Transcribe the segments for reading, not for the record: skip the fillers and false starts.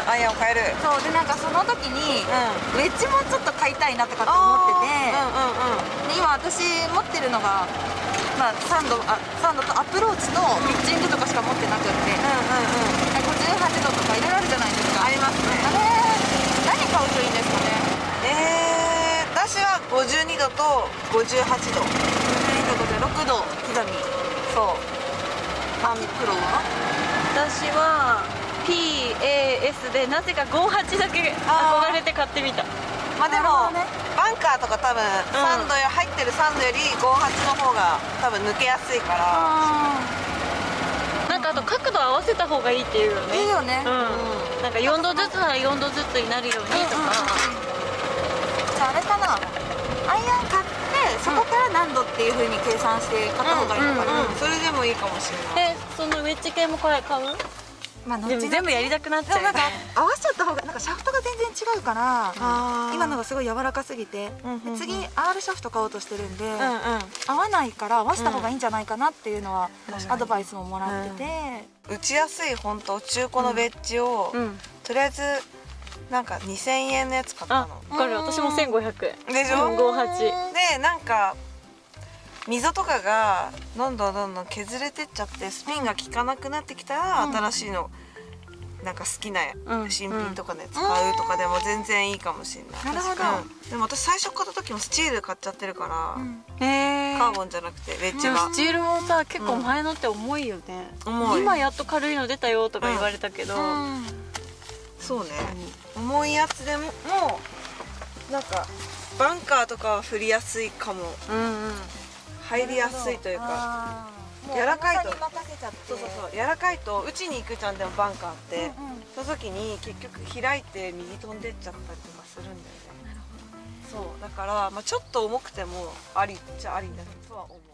アイアンを変える。 そうで、なんかその時に、ウェッジもちょっと買いたいなとかって思ってて、で今私持ってるのが、まあ、サンドとアプローチとピッチングとかしか持ってなくって、58度とかいろいろあるじゃないですか。 ありますね。 あれ何買うといいんですかね。 私は52度と58度。 52度、6度刻み。 そう。 マミプロは私は PAS でなぜか58だけ憧れて買ってみた。 まあでも、バンカーとか多分サンド入ってるサンドより58の方が多分抜けやすいから。 なんかあと角度合わせた方がいいっていうよね。 いいよね。 なんか4度ずつなら4度ずつになるようにとか。 じゃああれかな、アイアン買ってそこから何度っていう風に計算して買った方がいいのかな。 それでもいいかもしれない。 そのウェッジ系も買う？ まあ、 でも全部やりたくなっちゃうよね。 なんか合わせちゃった方がなんかシャフトが全然違うから、今のがすごい柔らかすぎて、次 R シャフト買おうとしてるんで、合わないから合わせた方がいいんじゃないかなっていうのはアドバイスももらってて、 打ちやすい本当中古のウェッジをとりあえずなんか2000円のやつ買ったの。 これ私も1500円でしょ。 58 でなんか溝とかがどんどん削れてっちゃってスピンが効かなくなってきたら、新しいのなんか好きな新品とかのやつ買うとかでも全然いいかもしれない。 なるほど。 でも私最初買った時もスチール買っちゃってるから、カーボンじゃなくてウェッジが。 スチールもさ結構前のって重いよね。今やっと軽いの出たよとか言われたけど、 そうね、重いやつでもなんかバンカーとかは振りやすいかも。入りやすいというか、柔らかいと、柔らかいと打ちに行くじゃん。でもバンカーってその時に結局開いて右飛んでっちゃったりとかするんだよね。そうだから、まあ、ちょっと重くてもありっちゃありだとは思う。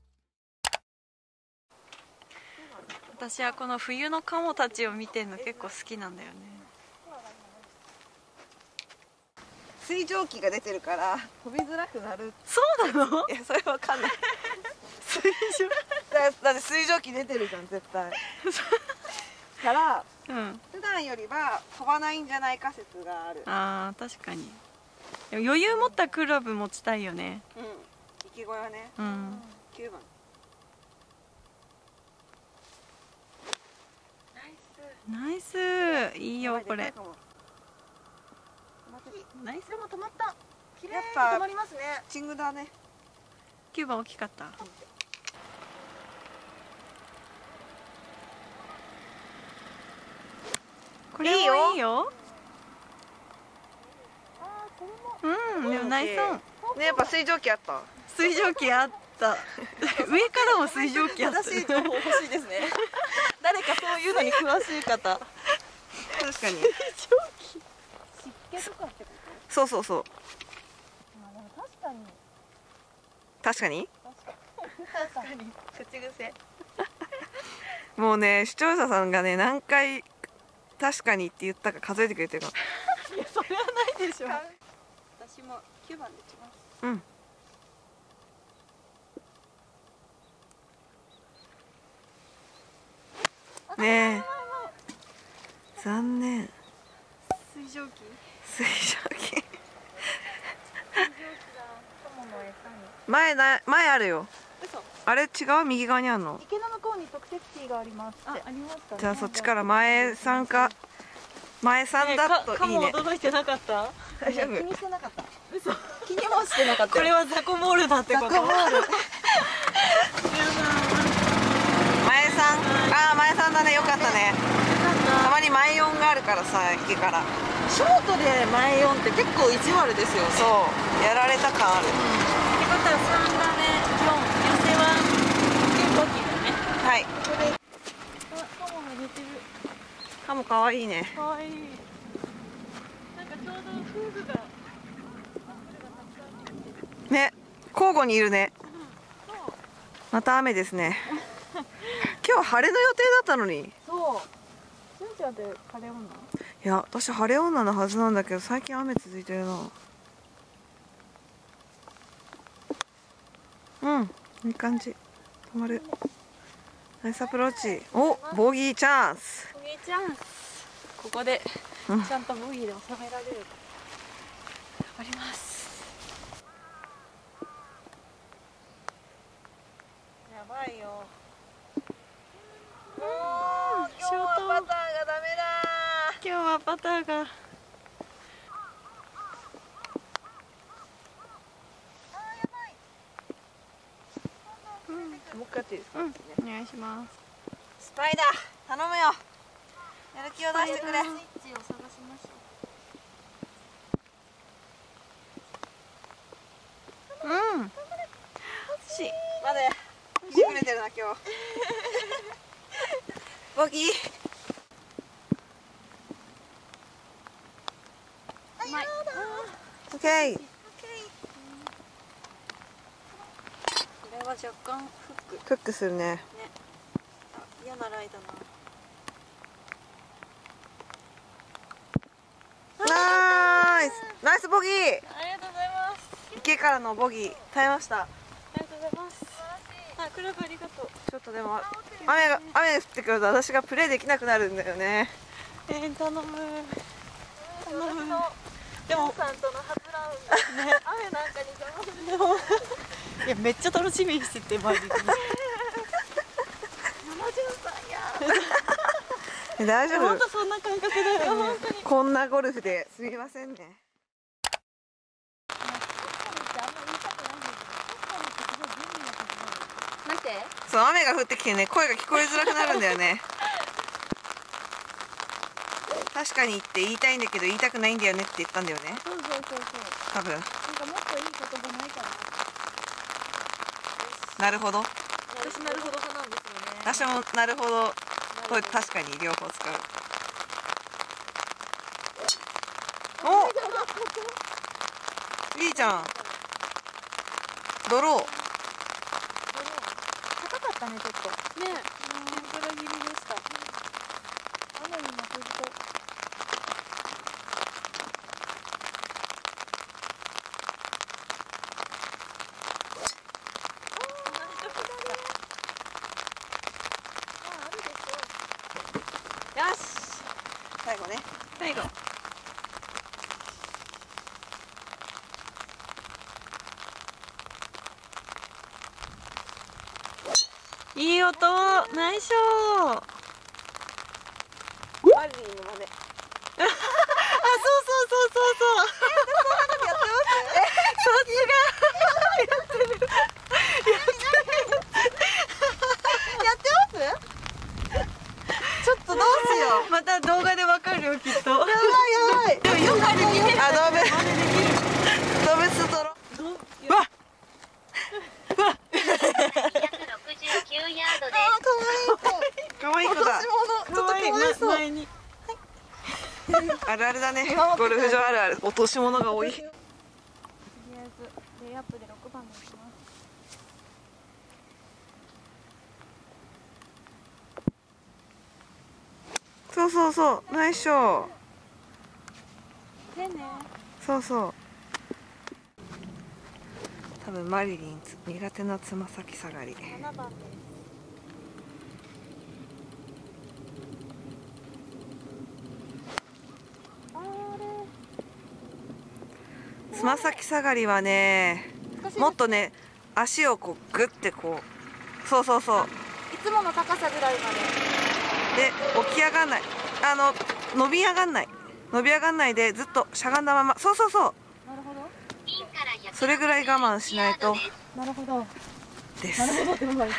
私はこの冬のカモたちを見てるの結構好きなんだよね。 水蒸気が出てるから飛びづらくなる。 そうなの？ いやそれわかんない。 水蒸だって水蒸気出てるじゃん絶対。から、普段よりは飛ばないんじゃないか説がある。 あー確かに。でも余裕持ったクラブ持ちたいよね。 意気込みはね。9番。 ナイスいいよこれ。 ナイス。でも止まった。綺麗にやっぱ止まりますね。 ピッチングだね。 9番大きかった。これもいいよ。でもナイスオン。 ね、やっぱ水蒸気あった。 水蒸気あった。上からも水蒸気あった。 正しい情報欲しいですね。誰かそういうのに詳しい方。 確かに。 水蒸気。湿気とかってこと？ そうそうそう。 でも確かに。 確かに。 確かに。口癖。 もうね、視聴者さんがね、何回確かにって言ったか数えてくれてるから。 いや、それはないでしょ。 私も9番で打ちます。 ねえ。残念。 水蒸気。 水蒸気。前あるよ。あれ違う？右側にあるの？ 池の向こうに特設ティーがあります。ありましたね。 じゃあそっちから前3か。前3だといいね。 驚いてなかった？ 大丈夫。 気にしてなかった。嘘。気にもしてなかった。 これはザコモールだってこと？ ザコモール。 前3、前3だね。よかったね。たまに前4があるからさ、池から。 ショートで前4って結構意地悪ですよね。 そう、やられた感ある。 ってことは3だね。4、寄せは15機だね。 はい。 カモが寝てる。 カモかわいいね。 かわいい。なんかちょうど夫婦がね、交互にいるね。また雨ですね。今日晴れの予定だったのに。 そう。しゅんちゃんって晴れ女？ いや、私晴れ女のはずなんだけど、最近雨続いてるな。いい感じ。止まる。ナイスアプローチ。お、ボギーチャンス。 ボギーチャンス。ここでちゃんとボギーで収められるか頑張ります。 やばいよ。 今日はパターがダメだ。今日はパターが。 もう一回やっていいですか？ お願いします。 スパイダー頼むよ。やる気を出してくれ。 スイッチを探しましょうん。 まで来てくれてるな今日。ボギー。オッケー。 これは若干フックするね。 嫌なライだな。 ナイスナイスボギー。 ありがとうございます。 池からのボギー耐えました。 ありがとうございます。あ、クラブありがとう。 ちょっとでも雨降ってくると私がプレーできなくなるんだよね。 頼む。頼む。 でもさんとの初ラウンド、ね、雨なんかに邪魔する。 いやめっちゃ楽しみにしててマジで。 大丈夫。 本当そんな感覚だよね。 こんなゴルフですみませんね。 なんて？ そう雨が降ってきてね声が聞こえづらくなるんだよね。確かにって言いたいんだけど言いたくないんだよねって言ったんだよね。 そう多分。 なんかもっといい言葉ないかな。 なるほど。 私なるほど派なんですよね。 私もなるほど。これ確かに両方使う。お。いいじゃん。ドロー。 高かったねちょっと。 ね、天ぷら切りでした。 雨に負けじと。 よし。最後ね。 最後。いい音、ナイスショー。 マリリンの真似。 あ、そうそうそうそうそう。 やってます？ちょっとどうしよう。 また動画でわかるよきっと。やばいやばい。 でもよくある似てる。 アドベストロ。わっ。 269ヤードです。 可愛い子だ。 ちょっとかわいそう。前に。 あるあるだね。ゴルフ場あるある。落とし物が多い。 とりあえずレイアップで6番にします。 そうそうそう。ナイスショー。 でね。 そうそう。多分マリリン苦手なつま先下がり。 7番です。 つま先下がりはね、もっとね足をこうグッてこう、そうそうそう。 いつもの高さぐらいまで。 で起き上がんない、伸び上がんない、伸び上がんないでずっとしゃがんだまま、そうそうそう、 なるほど。 それぐらい我慢しないとなるほど。 です。 なるほどって言ってる。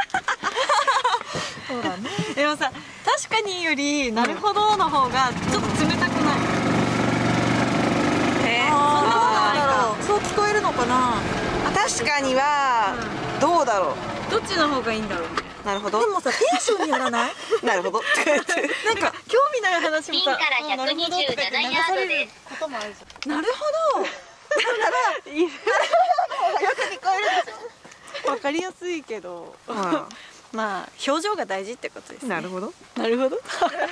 そうだね。 でもさ、確かによりなるほどの方がちょっと冷たくない？ そう聞こえるのかな。 確かには、どうだろう。 どっちの方がいいんだろうね。 なるほど。 でもさ、テンションによらない？ なるほど。 なんか興味ない話もさ、 ピンから127ヤードです。 こともあるじゃん。 なるほど。 いい。わかりやすいけど、まあ表情が大事ってことですね。 なるほど。 なるほど。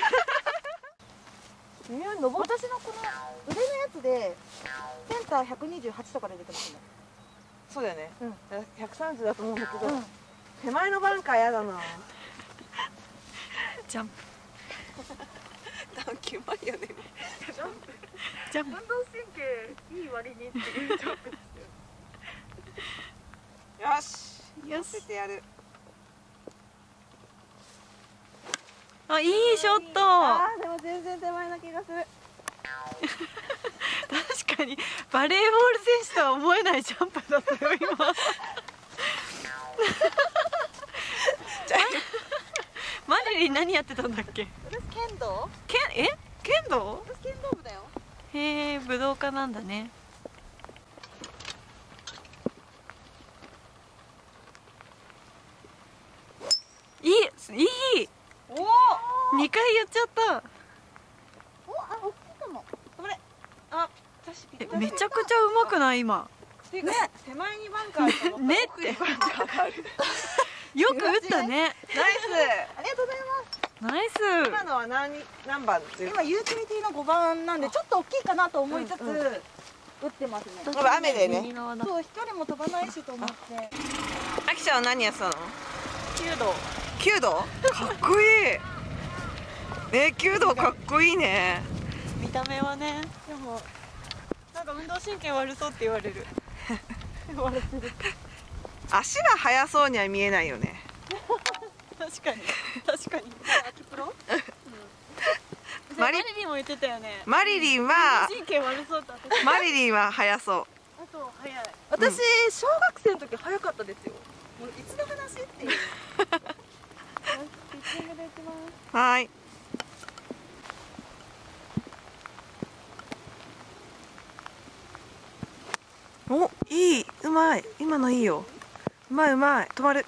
微妙に登る。私のこの腕のやつでセンター128とかで出てますね。 そうだよね。 うん 130だと思うんだけど、 うん手前のバンカーやだな。 ジャンプ。 キュマいよね。 ジャンプ。運動神経いい割にっていうジャンプですよ。 よし。 よし乗せてやる。 あ、いいショット。 でも全然手前な気がする。 確かにバレーボール選手とは思えないジャンプだったよ今。マリリン何やってたんだっけ？ 私剣道？ 剣道？ 私剣道部だよ。 へえ、武道家なんだね。いい。 おお。 2回言っちゃった。 大きいかも。 あ、確かに。 めちゃくちゃうまくない今。 ね、手前にバンカーあると思った。 ねって奥にバンカーがある。 よく打ったね。 ナイありがとうございます。 ナイス。 ス。 今のは何番っていう？ 今ユーティリティの5番なんでちょっと大きいかなと思いつつ、打ってますね。 雨でね。 そう、飛距離も飛ばないしと思って。 あきちゃんは何やってたの？ 弓道。 弓道？かっこいい。弓道かっこいいね。 見た目はね、でもなんか運動神経悪そうって言われる。 足が速そうには見えないよね。 確かに。 秋プロ？ マリリンも言ってたよね。 マリリンは神経悪そうだった。 マリリンは速そう。 あと早い。 私小学生の時早かったですよ。もういつの話っていう。 ピッチングでいきます。 はい。お、いい、うまい。今のいいよ。うまい。止まる。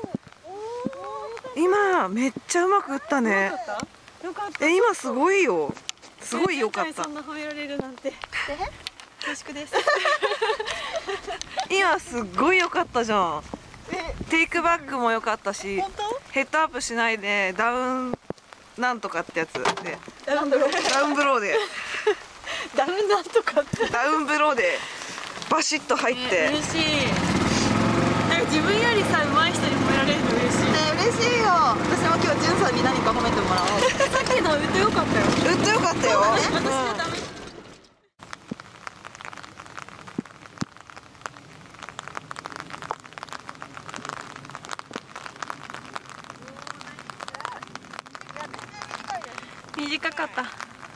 今めっちゃうまく打ったね。 よかった。 今すごいよ。すごい良かったそん。な褒められるなんて。恐縮です。 今すっごい良かったじゃん。テイクバックも良かったし、ヘッドアップしないでダウンなんとかってやつで、ダウンブローで、 ダウンなんとかって。 ダウンブローでバシッと入って嬉しい。なんか自分よりさ上手い人に褒められるの嬉しい。 嬉しいよ。私も今日じゅんさんに何か褒めてもらおう。 さっきのウッド良かったよ。 ウッド良かったよ。 私はダメ。短かった。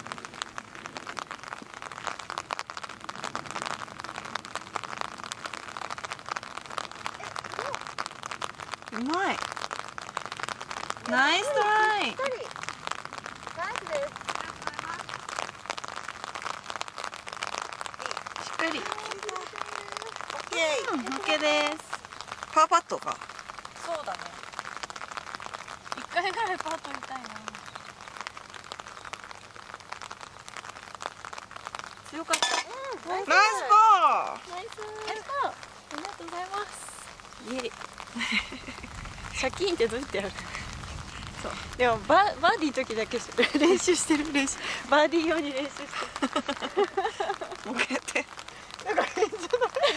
うまい。ナイストライ。しっかり。オッケーです。 パーパットか。 そうだね。一回ぐらいパー取りたいな。強かった。 ナイスボール。 ナイス。ありがとうございます。イエイ。シャキーンってどうやってやる？そう。でもバーディー時だけ練習してる練習。バーディー用に練習してる。 もう一回やって。 なんか変じゃない？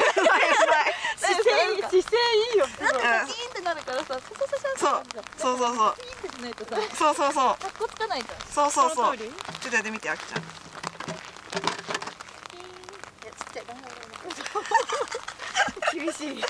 姿勢いいよ。 なんかシャキーンってなるからさ、 そう。 ピーンってしないとさ、 そう。 かっこつかないじゃん。 そう。ちょその通り？ っとやってみて、あきちゃん。 厳しい。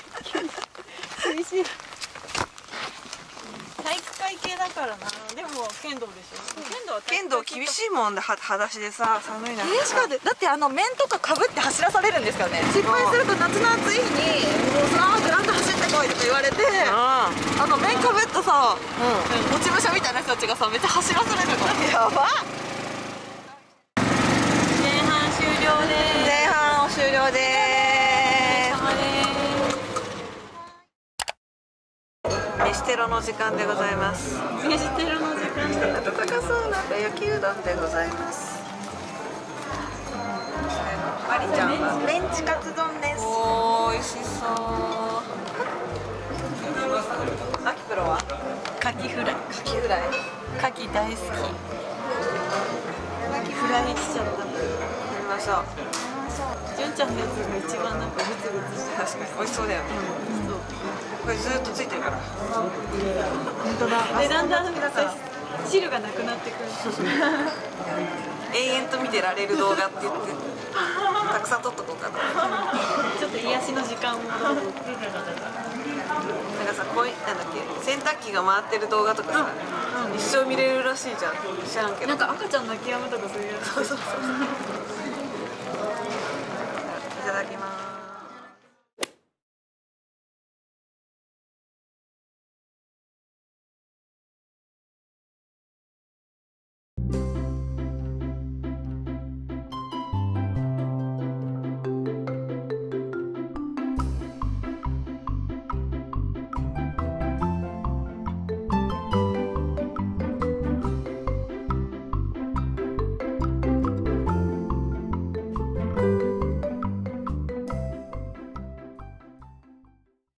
体育会系だからな。でも剣道でしょ。 剣道厳しいもんで、裸足でさ、寒い中。 しかもだって面とかかぶって走らされるんですからね。失敗すると夏の暑い日にもうそのままグラウンド走ってこいとか言われて、面かぶったさ、落ち武者みたいな人たちがさめっちゃ走らされるの。やば。 前半終了です。 前半終了です。飯テロの時間でございます。 飯テロの時間で暖かそうな焼きうどんでございます。マリちゃんはメンチカツ丼です。 おー、美味しそう。 アキプロはカキフライ。 カキフライ。 カキ大好き。フライしちゃった。 やりましょう。 純ちゃんのやつが一番なんかグツグツして。 確かに美味しそうだよね。これずっとついてるから。 本当だ。でだんだん汁がなくなってくる。 永遠と見てられる動画って言ってたくさん撮っとこうかな。 ちょっと癒しの時間を。 なんかさ、こういうなんだっけ、洗濯機が回ってる動画とかさ、一生見れるらしいじゃん。知らんけど。 なんか赤ちゃん泣き止むとかそういうやつ。 そうそうそう。